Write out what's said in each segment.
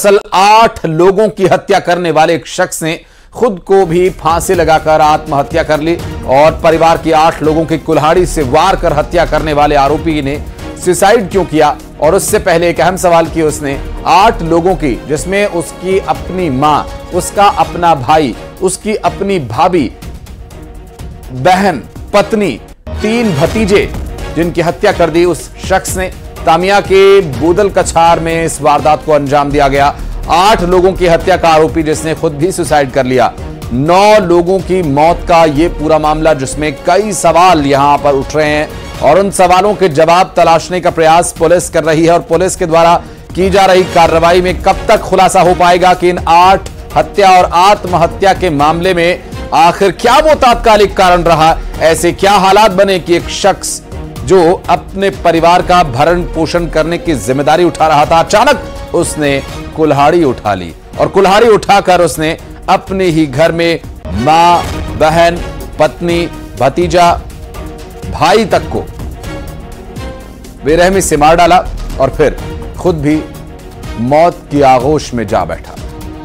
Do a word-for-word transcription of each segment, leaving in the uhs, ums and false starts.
दरअसल आठ लोगों की हत्या करने वाले एक शख्स ने खुद को भी फांसी लगाकर आत्महत्या कर ली और परिवार की आठ लोगों की कुल्हाड़ी से वार कर हत्या करने वाले आरोपी ने सुसाइड क्यों किया। और उससे पहले एक अहम सवाल किया उसने, आठ लोगों की जिसमें उसकी अपनी मां, उसका अपना भाई, उसकी अपनी भाभी, बहन, पत्नी, तीन भतीजे, जिनकी हत्या कर दी उस शख्स ने। तामिया के बूदल कछार में इस वारदात को अंजाम दिया गया। आठ लोगों की हत्या का आरोपी जिसने खुद भी सुसाइड कर लिया। नौ लोगों की मौत का यह पूरा मामला जिसमें कई सवाल यहां पर उठ रहे हैं और उन सवालों के जवाब तलाशने का प्रयास पुलिस कर रही है। और पुलिस के द्वारा की जा रही कार्रवाई में कब तक खुलासा हो पाएगा कि इन आठ हत्या और आत्महत्या के मामले में आखिर क्या वो तात्कालिक कारण रहा, ऐसे क्या हालात बने कि एक शख्स जो अपने परिवार का भरण पोषण करने की जिम्मेदारी उठा रहा था, अचानक उसने कुल्हाड़ी उठा ली और कुल्हाड़ी उठाकर उसने अपने ही घर में मां, बहन, पत्नी, भतीजा, भाई तक को बेरहमी से मार डाला और फिर खुद भी मौत की आगोश में जा बैठा।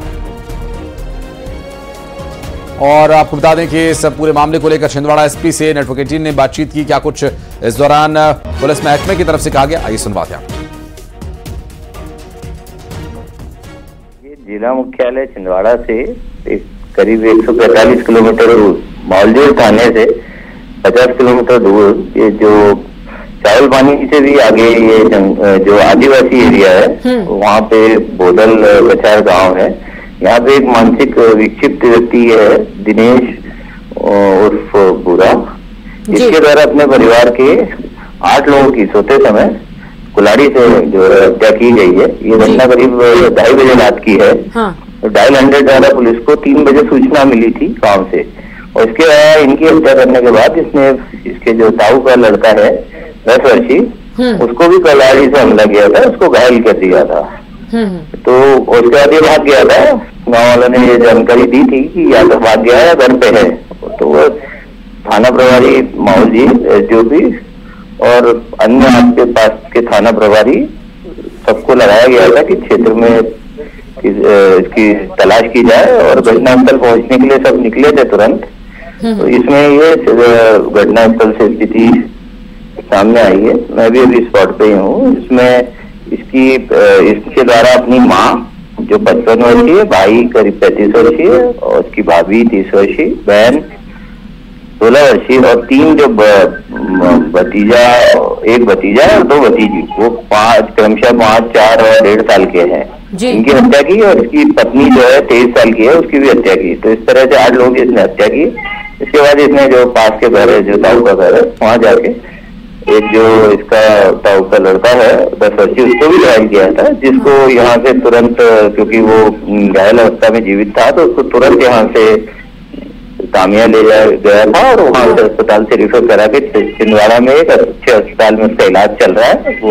और आपको बता दें कि इस पूरे मामले को लेकर छिंदवाड़ा एसपी से नेटवर्क एटीन ने बातचीत की। क्या कुछ इस दौरान पुलिस महकमे की तरफ से कहा गया, आइए सुनवाते हैं। ये जिला मुख्यालय छिंदवाड़ा से एक करीब एक सौ पैंतालीस किलोमीटर दूर, मौलजेर थाने से पचास किलोमीटर दूर, ये जो चावल पानी से भी आगे ये जो आदिवासी एरिया है वहाँ पे बोदल कछार गांव है। यहाँ पे एक मानसिक विक्षिप्त व्यक्ति है दिनेश उर्फ बुरा, इसके द्वारा अपने परिवार के आठ लोगों की सोते समय कुल्हाड़ी से जो हत्या की गई है। ये घटना करीब ढाई बजे रात की है। हाँ। तो डायल हंड्रेड द्वारा पुलिस को तीन बजे सूचना मिली थी गांव से और इसके बाद इनकी हत्या करने के बाद इसने इसके जो ताऊ का लड़का है दस वर्षीय, उसको भी कुल्हाड़ी से हमला किया था, उसको घायल कर दिया था। तो उसके बाद ये भाग गया था। गाँव वालों ने ये जानकारी दी थी कि या तो भाग गया या घर पे है। तो वो थाना प्रभारी माहौल जी जो भी और अन्य आपके पास के थाना प्रभारी सबको लगाया गया था कि क्षेत्र में इसकी तलाश की जाए और घटनास्थल पहुंचने के लिए सब निकले थे तुरंत। तो इसमें ये घटनास्थल से स्थिति सामने आई है। मैं भी अभी स्पॉट पे ही हूँ। इसमें इसकी इसके द्वारा अपनी माँ जो पचपन वर्षीय, भाई करीब पैंतीस वर्षीय और उसकी भाभी तीस वर्षीय, बहन सोलह वर्षीय और तीन जो भतीजा, एक भतीजा और दो भतीजी, वो पांच क्रमशः पांच, चार और डेढ़ साल के हैं, इनकी हत्या की। और इसकी पत्नी जो है तेईस साल की है, उसकी भी हत्या की। तो इस तरह से आठ लोग इसने हत्या की। इसके बाद इसने जो पास के घर है, जो ताऊ का घर है, वहां जाके एक जो इसका ताऊ का लड़का है दस वर्षीय, उसको भी घायल किया था, जिसको यहाँ से तुरंत, क्योंकि वो घायल अवस्था में जीवित था, तो उसको तुरंत यहाँ से तामिया ले जाया गया था और वहाँ से अस्पताल से रिफर करा के छिंदवाड़ा में एक अच्छे अस्पताल में उसका इलाज चल रहा है। वो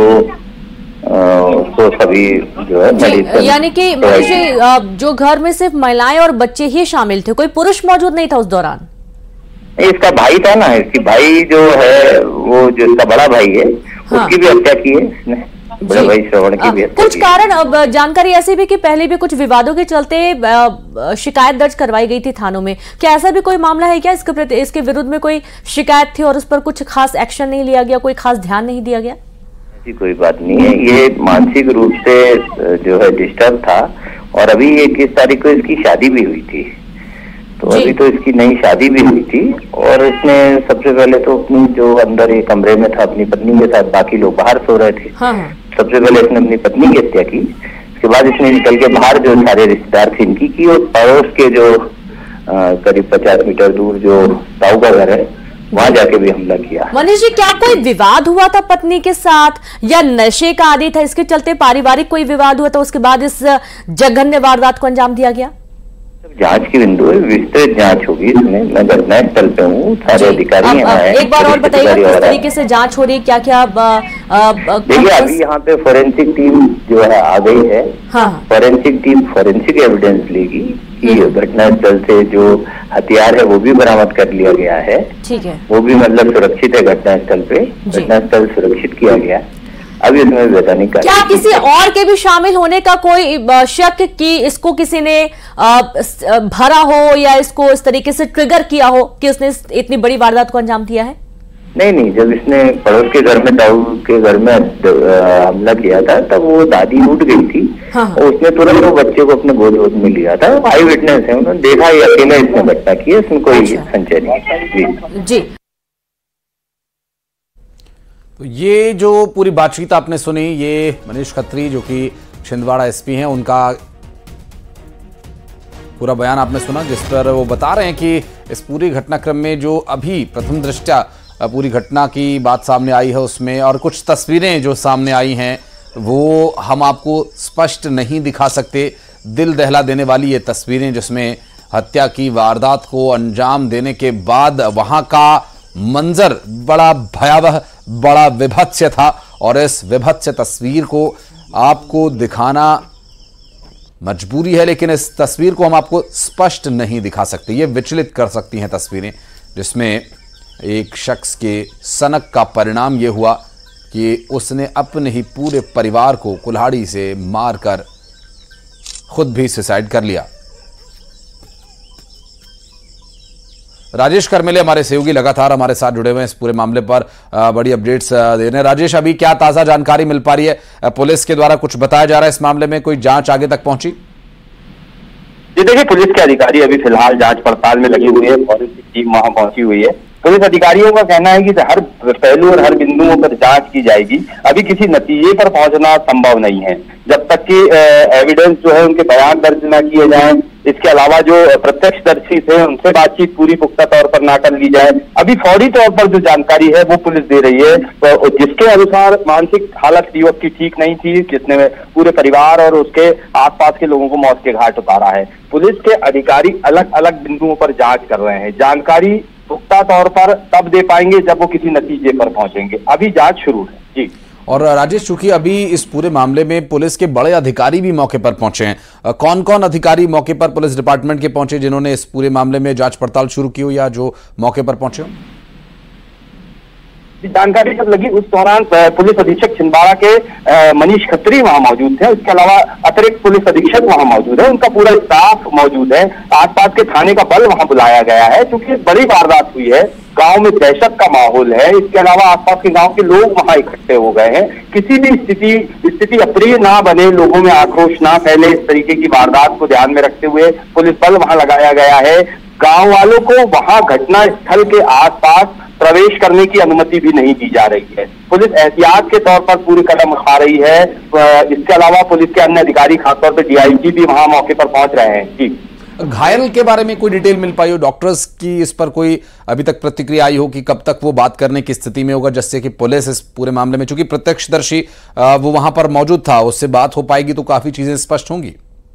उसको सभी जो है मेडिसिन, यानी कि जो घर में सिर्फ महिलाएं और बच्चे ही शामिल थे, कोई पुरुष मौजूद नहीं था उस दौरान? इसका भाई था ना, इसकी भाई जो है वो जो इसका बड़ा भाई है, हाँ। उसकी भी हत्या की है इसने, बड़े भाई श्रवण की भी हत्या। कुछ कारण, अब जानकारी ऐसी भी कि पहले भी कुछ विवादों के चलते शिकायत दर्ज करवाई गई थी थानों में। क्या ऐसा भी कोई मामला है क्या इसके प्रति, इसके विरुद्ध में कोई शिकायत थी और उस पर कुछ खास एक्शन नहीं लिया गया, कोई खास ध्यान नहीं दिया गया? ऐसी कोई बात नहीं है। ये मानसिक रूप से जो है डिस्टर्ब था और अभी इक्कीस तारीख को इसकी शादी भी हुई थी। तो अभी तो इसकी नई शादी भी हुई थी और इसने सबसे पहले तो अपनी जो अंदर एक कमरे में था अपनी पत्नी के साथ, बाकी लोग बाहर सो रहे थे। हाँ। सबसे पहले इसने अपनी पत्नी की हत्या की। उसके बाद इसने निकल के बाहर जो सारे रिश्तेदार थे इनकी की और पड़ोस के जो आ, करीब पचास मीटर दूर जो ताऊ का घर है वहां जाके भी हमला किया। मनीष जी, क्या कोई विवाद हुआ था पत्नी के साथ या नशे का आदी था, इसके चलते पारिवारिक कोई विवाद हुआ था, उसके बाद इस जघन्य वारदात को अंजाम दिया गया? जांच की बिंदु है, विस्तृत जांच होगी इसमें। मैं घटनास्थल पे हूँ, सारे अधिकारी यहाँ हैं। एक बार और बताइए किस तरीके से जांच हो रही है, क्या क्या? देखिए अभी यहाँ पे फोरेंसिक टीम जो है आ गई है। हाँ। फोरेंसिक टीम फोरेंसिक एविडेंस लेगी कि घटनास्थल से जो हथियार है वो भी बरामद कर लिया गया है। ठीक है। वो भी मतलब सुरक्षित है घटनास्थल पे, घटनास्थल सुरक्षित किया गया। अभी इसमें वैधानिक कार्य। क्या किसी और के भी शामिल होने का कोई शक कि इसको किसी ने भरा हो या इसको इस तरीके से ट्रिगर किया हो कि उसने इतनी बड़ी वारदात को अंजाम दिया है? नहीं नहीं, जब इसने पड़ोस के घर में ताऊ के घर में हमला किया था तब वो दादी उठ गई थी। हाँ। और उसने तुरंत वो बच्चे को अपने गोद गोद में लिया था। आई विटनेस है, उन्होंने देखा ही अकेले इसने घटना की है, इसमें कोई संशय नहीं। जी तो ये जो पूरी बातचीत आपने सुनी, ये मनीष खत्री जो कि छिंदवाड़ा एसपी हैं, उनका पूरा बयान आपने सुना, जिस पर वो बता रहे हैं कि इस पूरी घटनाक्रम में जो अभी प्रथम दृष्टया पूरी घटना की बात सामने आई है उसमें, और कुछ तस्वीरें जो सामने आई हैं वो हम आपको स्पष्ट नहीं दिखा सकते। दिल दहला देने वाली ये तस्वीरें जिसमें हत्या की वारदात को अंजाम देने के बाद वहां का मंजर बड़ा भयावह, बड़ा विभत्स था, और इस विभत्स तस्वीर को आपको दिखाना मजबूरी है, लेकिन इस तस्वीर को हम आपको स्पष्ट नहीं दिखा सकते। ये विचलित कर सकती हैं तस्वीरें, जिसमें एक शख्स के सनक का परिणाम यह हुआ कि उसने अपने ही पूरे परिवार को कुल्हाड़ी से मारकर खुद भी सुसाइड कर लिया। राजेश करमेले हमारे सहयोगी लगातार हमारे साथ जुड़े हुए हैं इस पूरे मामले पर बड़ी अपडेट्स दे रहे हैं। राजेश, अभी क्या ताजा जानकारी मिल पा रही है? पुलिस के द्वारा कुछ बताया जा रहा है इस मामले में, कोई जांच आगे तक पहुंची? जी देखिए, पुलिस के अधिकारी अभी फिलहाल जांच पड़ताल में लगी हुई है, फॉरेंसिक टीम वहां पहुंची हुई है। पुलिस अधिकारियों का कहना है कि हर पहलू और हर बिंदुओं पर जांच की जाएगी। अभी किसी नतीजे पर पहुंचना संभव नहीं है जब तक कि एविडेंस जो है उनके बयान दर्ज न किए जाएं। इसके अलावा जो प्रत्यक्षदर्शी थे उनसे बातचीत पूरी पुख्ता तौर पर ना कर ली जाए। अभी फौरी तौर पर जो जानकारी है वो पुलिस दे रही है, तो जिसके अनुसार मानसिक हालत युवक की ठीक नहीं थी, जिसने पूरे परिवार और उसके आसपास के लोगों को मौत के घाट उतारा है। पुलिस के अधिकारी अलग अलग बिंदुओं पर जांच कर रहे हैं। जानकारी पुख्ता तौर पर तब दे पाएंगे जब वो किसी नतीजे पर पहुंचेंगे। अभी जांच शुरू है। जी और राजेश, चूंकि अभी इस पूरे मामले में पुलिस के बड़े अधिकारी भी मौके पर पहुंचे हैं, कौन कौन अधिकारी मौके पर पुलिस डिपार्टमेंट के पहुंचे जिन्होंने इस पूरे मामले में जांच पड़ताल शुरू की हो या जो मौके पर पहुंचे हो? जानकारी जब लगी उस दौरान पुलिस अधीक्षक छिंदवाड़ा के मनीष खत्री वहां मौजूद थे। उसके अलावा अतिरिक्त पुलिस अधीक्षक वहां मौजूद है, उनका पूरा स्टाफ मौजूद है। आसपास के थाने का बल वहां बुलाया गया है क्योंकि बड़ी वारदात हुई है, गांव में दहशत का माहौल है। इसके अलावा आसपास के गांव के लोग वहां इकट्ठे हो गए हैं। किसी भी स्थिति स्थिति अप्रिय ना बने, लोगों में आक्रोश ना फैले, इस तरीके की वारदात को ध्यान में रखते हुए पुलिस बल वहां लगाया गया है। गांव वालों को वहां घटना स्थल के आसपास प्रवेश करने की अनुमति भी नहीं दी जा रही है। पुलिस एहतियात के तौर पर पूरे कदम उठा रही है। इसके अलावा पुलिस के अन्य अधिकारी, खासतौर पर डीआईजी भी वहां मौके पर पहुंच रहे हैं। जी, घायल के बारे में कोई डिटेल मिल पाई हो? डॉक्टर्स की इस पर कोई अभी तक प्रतिक्रिया आई हो कि कब तक वो बात करने की स्थिति में होगा, जिससे कि पुलिस इस पूरे मामले में, चूंकि प्रत्यक्षदर्शी वो वहां पर मौजूद था, उससे बात हो पाएगी तो काफी चीजें स्पष्ट होंगी।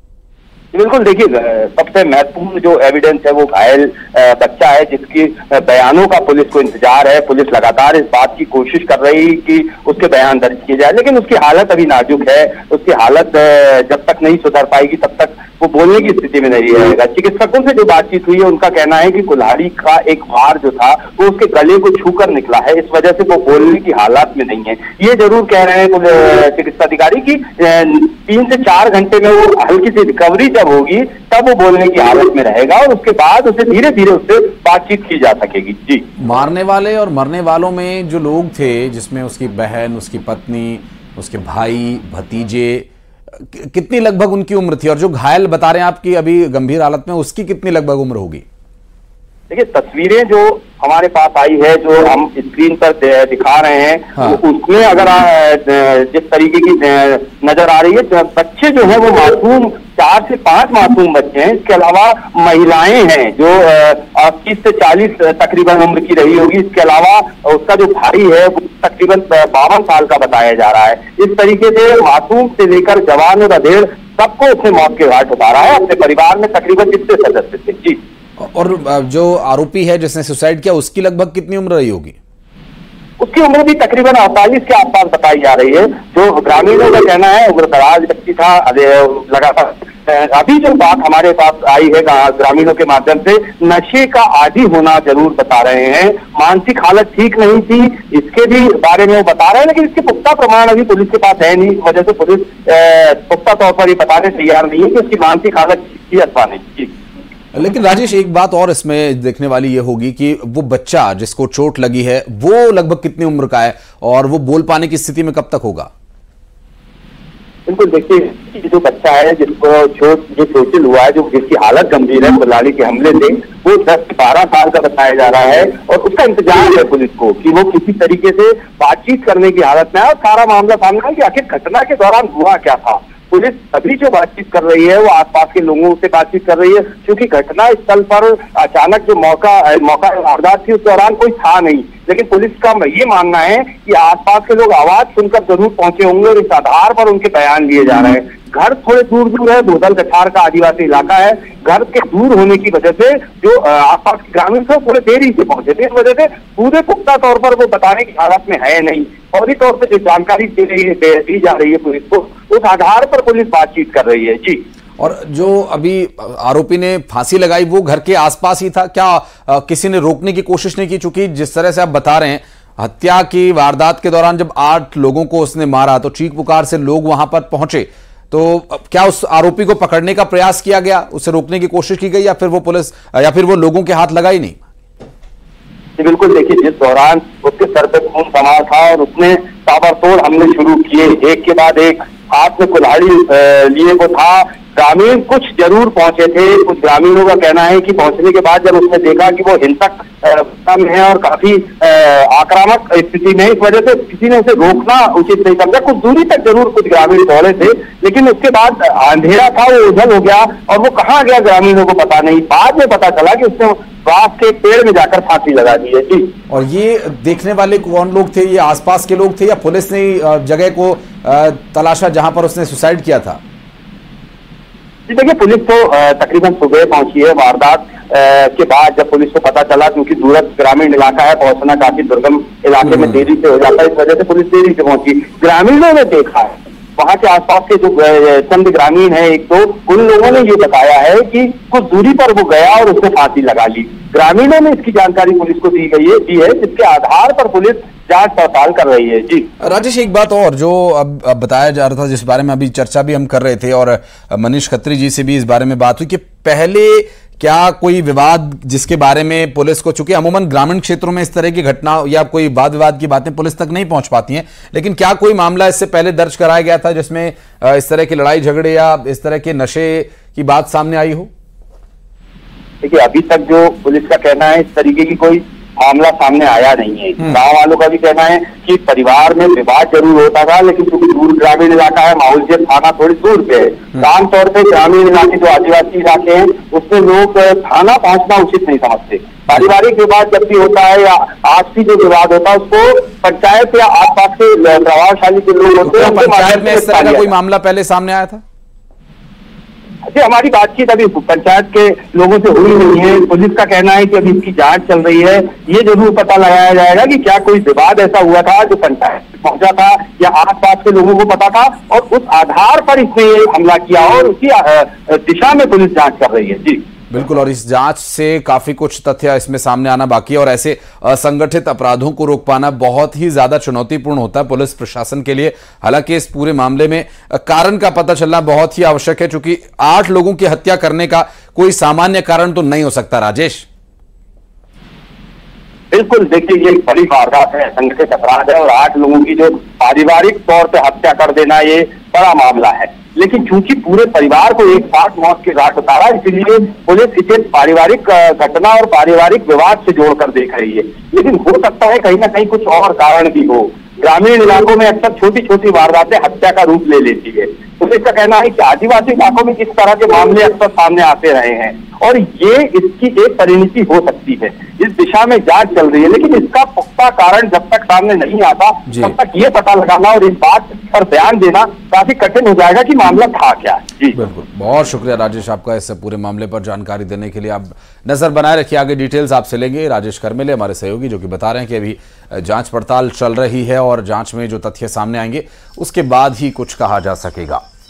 बिल्कुल, देखिए सबसे महत्वपूर्ण जो एविडेंस है वो घायल बच्चा है, जिसकी बयानों का पुलिस को इंतजार है। पुलिस लगातार इस बात की कोशिश कर रही कि उसके बयान दर्ज किए जाए, लेकिन उसकी हालत अभी नाजुक है। उसकी हालत जब तक नहीं सुधर पाएगी तब तक वो बोलने की स्थिति में नहीं रहेगा। चिकित्सकों से जो बातचीत हुई है उनका कहना है कि कुल्हाड़ी का एक वार जो था वो उसके गले को छूकर निकला है, इस वजह से वो बोलने की हालत में नहीं है। ये जरूर कह रहे हैं चिकित्सा अधिकारी की तीन से चार घंटे में वो हल्की सी रिकवरी जब होगी तब वो बोलने की हालत में रहेगा और उसके बाद उसे धीरे धीरे उससे बातचीत की जा सकेगी। जी, मारने वाले और मरने वालों में जो लोग थे, जिसमें उसकी बहन, उसकी पत्नी, उसके भाई, भतीजे, कितनी लगभग उनकी उम्र थी? और जो घायल बता रहे हैं आपकी अभी गंभीर हालत में, उसकी कितनी लगभग उम्र होगी? देखिए, तस्वीरें जो हमारे पास आई है, जो हम स्क्रीन पर दिखा रहे हैं, हाँ। उसमें अगर जिस तरीके की नजर आ रही है, बच्चे जो है वो मासूम, चार से पांच मासूम बच्चे हैं। इसके अलावा महिलाएं हैं जो तीस से चालीस तकरीबन उम्र की रही होगी। इसके अलावा उसका जो भाई है वो तकरीबन बावन साल का बताया जा रहा है। इस तरीके से मासूम से लेकर जवान और अधेड़ सबको उसने मौत के घाट उतारा है। अपने परिवार में तकरीबन जितने सदस्य थे। जी, और जो आरोपी है जिसने सुसाइड किया, उसकी लगभग कितनी उम्र रही होगी? उसकी उम्र भी तकरीबन अड़तालीस के आसपास बताई जा रही है। जो ग्रामीणों का कहना है उम्र दराज व्यक्ति था, लगातार अभी जो बात हमारे पास आई है ग्रामीणों के माध्यम से, नशे का आदी होना जरूर बता रहे हैं, मानसिक हालत ठीक नहीं थी इसके भी बारे में वो बता रहे हैं, लेकिन इसके पुख्ता प्रमाण अभी पुलिस के पास है नहीं। इस वजह से पुलिस पुख्ता तौर पर ये बताने तैयार नहीं है कि उसकी मानसिक हालत थी अथवा नहीं। लेकिन राजेश, एक बात और इसमें देखने वाली ये होगी कि वो बच्चा जिसको चोट लगी है वो लगभग कितनी उम्र का है और वो बोल पाने की स्थिति में कब तक होगा? बिल्कुल, देखिए जो बच्चा है जिसको चोट जो चोटिल हुआ है, जो जिसकी हालत गंभीर है कुल्हाड़ी के हमले से, वो दस से बारह साल का बताया जा रहा है और उसका इंतजार है पुलिस को कि वो किसी तरीके से बातचीत करने की हालत में है और सारा मामला सामने है कि आखिर घटना के दौरान हुआ क्या था। पुलिस अभी जो बातचीत कर रही है वो आसपास के लोगों से बातचीत कर रही है, क्योंकि घटना स्थल पर अचानक जो मौका मौका वारदात थी उस दौरान कोई था नहीं, लेकिन पुलिस का ये मानना है कि आसपास के लोग आवाज सुनकर जरूर पहुंचे होंगे और इस आधार पर उनके बयान लिए जा रहे हैं। घर थोड़े दूर दूर है, बोधल कछार का आदिवासी इलाका है, घर के दूर होने की वजह से जो आसपास के ग्रामीण थे थोड़े देरी से पहुंचे थे, इस वजह से पूरे पुख्ता तौर पर वो बताने की हालत में है नहीं। फौरी तौर पर जो जानकारी दी रही है दी जा रही है पुलिस को, उस आधार पर पुलिस बातचीत कर रही है। जी, और जो अभी आरोपी ने फांसी लगाई वो घर के आसपास ही था क्या? आ, किसी ने रोकने की कोशिश नहीं की? चूंकि जिस तरह से आप बता रहे हैं, हत्या की वारदात के दौरान जब आठ लोगों को उसने मारा तो चीख पुकार से लोग वहां पर पहुंचे, तो क्या उस आरोपी को पकड़ने का प्रयास किया गया, उसे रोकने की कोशिश की गई, या फिर वो पुलिस या फिर वो लोगों के हाथ लगा ही नहीं? बिल्कुल, देखिए जिस दौरान उसके सर पे खून सवार था और उसने ताबड़तोड़ हमले शुरू किए, एक के बाद एक, हाथ में कुल्हाड़ी लिए वो था, ग्रामीण कुछ जरूर पहुंचे थे। कुछ ग्रामीणों का कहना है कि पहुंचने के बाद जब उसने देखा कि वो हिंसक में है और काफी आक्रामक स्थिति में, इस वजह से किसी ने उसे रोकना उचित नहीं समझा। कुछ दूरी तक जरूर कुछ ग्रामीण दौड़े थे, लेकिन उसके बाद अंधेरा था, वो उधल हो गया और वो कहाँ गया ग्रामीणों को पता नहीं। बाद में पता चला कि उसने बांस के पेड़ में जाकर फांसी लगा दी है। जी, और ये देखने वाले कौन लोग थे? ये आसपास के लोग थे या पुलिस ने जगह को तलाशा जहां पर उसने सुसाइड किया था? देखिए, पुलिस तो तकरीबन सुबह पहुंची है। वारदात के बाद जब पुलिस को पता चला, क्योंकि दूरस्थ ग्रामीण इलाका है, पहुंचना काफी दुर्गम इलाके में देरी से हो जाता है, इस वजह से पुलिस देरी से पहुंची। ग्रामीणों ने देखा है, वहां के आसपास के जो चंद ग्रामीण है एक दो, उन लोगों ने ये बताया है कि कुछ दूरी पर वो गया और उसने फांसी लगा ली। ग्रामीणों ने इसकी जानकारी पुलिस को दी गई है दी है जिसके आधार पर पुलिस जांच पड़ताल कर रही है। जी राजेश, एक बात और जो अब, अब बताया जा रहा था, जिस बारे में अभी चर्चा भी हम कर रहे थे और मनीष खत्री जी से भी इस बारे में बात हुई कि पहले क्या कोई विवाद जिसके बारे में पुलिस को, चूंकि अमूमन ग्रामीण क्षेत्रों में इस तरह की घटना या कोई वाद विवाद की बातें पुलिस तक नहीं पहुंच पाती हैं, लेकिन क्या कोई मामला इससे पहले दर्ज कराया गया था जिसमें इस तरह की लड़ाई झगड़े या इस तरह के नशे की बात सामने आई हो? देखिए, अभी तक जो पुलिस का कहना है इस तरीके की कोई मामला सामने आया नहीं है। गांव वालों का भी कहना है कि परिवार में विवाद जरूर होता था, लेकिन क्योंकि दूर ग्रामीण इलाका है, माहौल थाना थोड़ी दूर पे है। आमतौर पे ग्रामीण इलाके जो आदिवासी इलाके हैं उसमें लोग थाना पहुंचना उचित नहीं समझते। पारिवारिक विवाद जब भी होता है या आपसी जो विवाद होता है उसको पंचायत या आसपास के प्रभावशाली जो लोग होते हैं, पंचायत में इस तरह का कोई मामला पहले सामने आया था? जी, हमारी बातचीत अभी पंचायत के लोगों से हुई नहीं है। पुलिस का कहना है कि अभी इसकी जांच चल रही है, ये जरूर पता लगाया जाएगा कि क्या कोई विवाद ऐसा हुआ था जो पंचायत पहुंचा था या आसपास के लोगों को पता था और उस आधार पर इसने ये हमला किया, और उसी दिशा में पुलिस जांच कर रही है। जी बिल्कुल, और इस जांच से काफी कुछ तथ्य इसमें सामने आना बाकी है और ऐसे असंगठित अपराधों को रोक पाना बहुत ही ज्यादा चुनौतीपूर्ण होता है पुलिस प्रशासन के लिए। हालांकि इस पूरे मामले में कारण का पता चलना बहुत ही आवश्यक है, क्योंकि आठ लोगों की हत्या करने का कोई सामान्य कारण तो नहीं हो सकता। राजेश, बिल्कुल, देखिए ये बड़ी वारदात है, संगठित अपराध है और आठ लोगों की जो पारिवारिक तौर पे हत्या कर देना ये बड़ा मामला है। लेकिन चूंकि पूरे परिवार को एक साथ मौत के घाट उतारा, इसलिए पुलिस इसे पारिवारिक घटना और पारिवारिक विवाद से जोड़कर देख रही है। लेकिन हो सकता है कहीं ना कहीं कुछ और कारण भी हो। ग्रामीण इलाकों में अक्सर छोटी छोटी वारदातें हत्या का रूप ले लेती है। पुलिस का कहना है कि आदिवासी इलाकों में किस तरह के मामले अक्सर सामने आते रहे हैं और ये इसकी एक परिणति हो सकती है। इस दिशा में जांच चल रही है, लेकिन इसका पुख्ता कारण जब तक सामने नहीं आता तब तक ये पता लगाना और इस बात पर बयान देना काफी कठिन हो जाएगा कि मामला था क्या। जी बिल्कुल, बहुत शुक्रिया राजेश आपका इस पूरे मामले पर जानकारी देने के लिए। आप नजर बनाए रखिए, आगे डिटेल्स आपसे लेंगे। राजेश करमेले हमारे सहयोगी जो कि बता रहे हैं कि अभी जांच पड़ताल चल रही है और जांच में जो तथ्य सामने आएंगे उसके बाद ही कुछ कहा जा सकेगा।